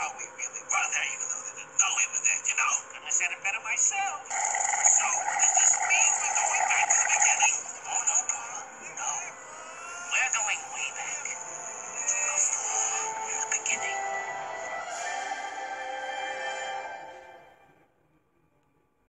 thought we really were there, even though they didn't know we were there, you know? Couldn't have said it better myself. So, does this mean we're going